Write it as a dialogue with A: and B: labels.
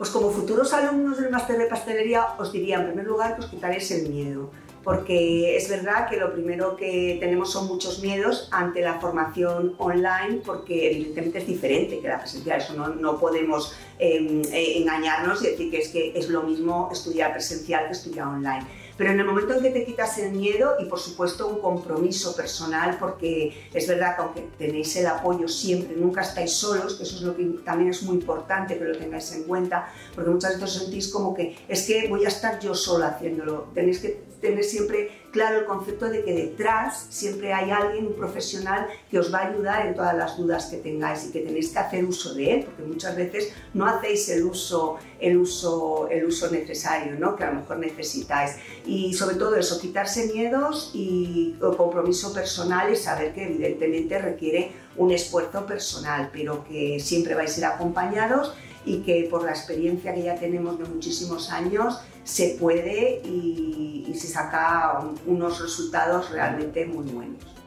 A: Pues como futuros alumnos del máster de pastelería os diría en primer lugar que os quitáis el miedo, porque es verdad que lo primero que tenemos son muchos miedos ante la formación online, porque evidentemente es diferente que la presencial, eso no podemos engañarnos y decir que es lo mismo estudiar presencial que estudiar online. Pero en el momento en que te quitas el miedo y por supuesto un compromiso personal, porque es verdad que aunque tenéis el apoyo siempre, nunca estáis solos, que eso es lo que también es muy importante que lo tengáis en cuenta, porque muchas veces os sentís como que es que voy a estar yo sola haciéndolo. Tenéis que tener siempre claro el concepto de que detrás siempre hay alguien, un profesional, que os va a ayudar en todas las dudas que tengáis y que tenéis que hacer uso de él, porque muchas veces no hacéis el uso necesario, ¿no? Que a lo mejor necesitáis. Y sobre todo eso, quitarse miedos y compromiso personal y saber que evidentemente requiere un esfuerzo personal, pero que siempre vais a ir acompañados y que por la experiencia que ya tenemos de muchísimos años se puede y se saca unos resultados realmente muy buenos.